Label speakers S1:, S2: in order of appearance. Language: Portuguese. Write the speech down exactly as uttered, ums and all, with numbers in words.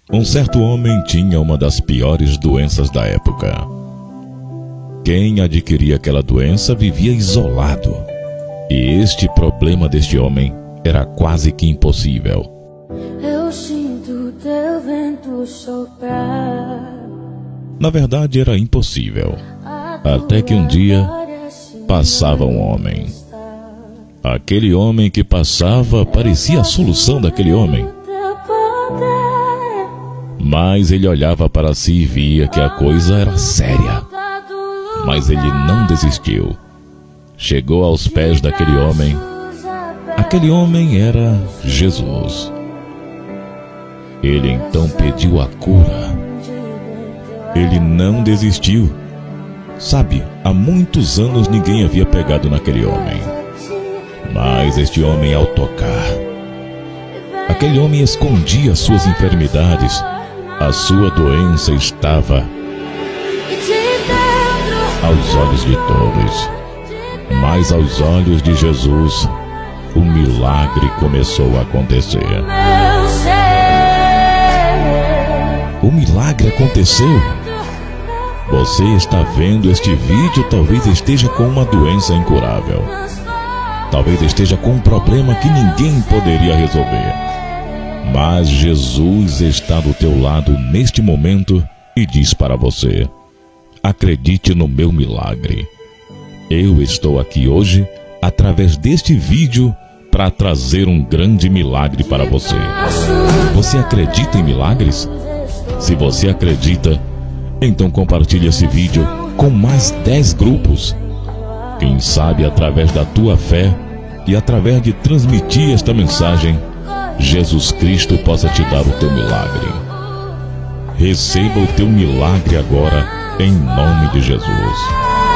S1: Um certo homem tinha uma das piores doenças da época. Quem adquiria aquela doença vivia isolado. E este problema deste homem era quase que impossível.
S2: Eu sinto teu vento soprar.
S1: Na verdade, era impossível. Até que um dia passava um homem. Aquele homem que passava parecia a solução daquele homem. Mas ele olhava para si e via que a coisa era séria. Mas ele não desistiu. Chegou aos pés daquele homem. Aquele homem era Jesus. Ele então pediu a cura. Ele não desistiu. Sabe, há muitos anos ninguém havia pegado naquele homem. Mas este homem, ao tocar, aquele homem escondia suas enfermidades. A sua doença estava aos olhos de todos. Mas aos olhos de Jesus, o milagre começou a acontecer. O milagre aconteceu. Você está vendo este vídeo, talvez esteja com uma doença incurável. Talvez esteja com um problema que ninguém poderia resolver. Mas Jesus está do teu lado neste momento e diz para você: acredite no meu milagre. Eu estou aqui hoje, através deste vídeo, para trazer um grande milagre para você. Você acredita em milagres? Se você acredita, então compartilhe esse vídeo com mais dez grupos. Quem sabe, através da tua fé e através de transmitir esta mensagem, Jesus Cristo possa te dar o teu milagre. Receba o teu milagre agora, em nome de Jesus.